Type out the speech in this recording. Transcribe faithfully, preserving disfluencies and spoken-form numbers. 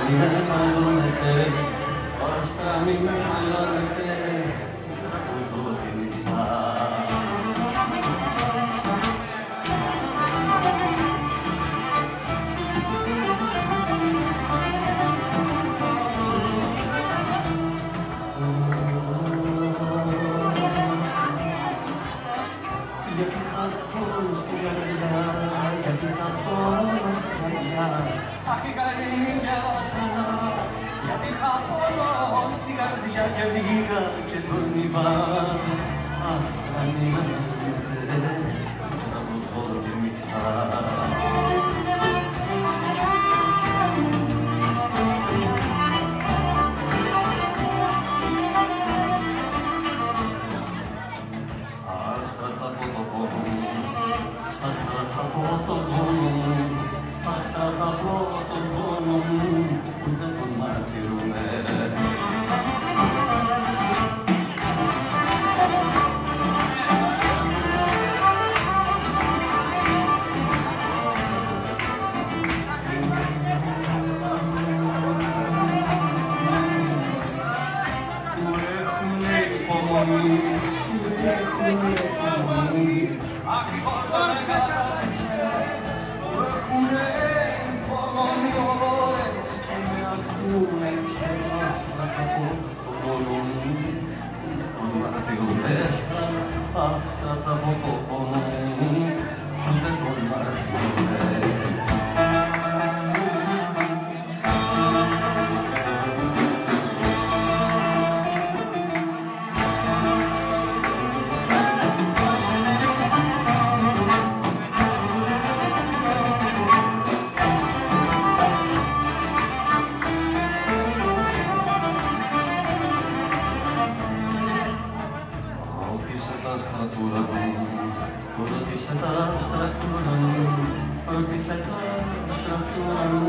μην με μαλώνετε, άστα μην με μαλώνετε, τραγουδώ τη νύχτα. Γιατί χαθώ στην καρδιά, γιατί χαθώ στην καρδιά. Αχ, η καρδιά ξανά, γιατί χαθώ στην καρδιά και βγήκα και τον είπα. Άστα μην με μαλώνετε, τραγουδώ τη νύχτα. Στα άστρα θα πω το πόνο μου, στα άστρα θα πω το πόνο μου, στα άστρα θα πω το πόνο μου, που δεν τον μαρτυρούμε. Που έχουνε υπομονή, έχουνε υπομονή, ακριβώς δεν κατάλαβες, που έχουνε υπομονή όλες και με ακούνε στα άστρα θα πω το πόνο μου, τον μαρτυρούμε. Στα άστρα θα πω το πόνο μου, δεν τον μαρτυρούμε. Ρώτησε τα στρατούρα μου, ρώτησε τα στρατούρα μου, ρώτησε τα στρατούρα μου.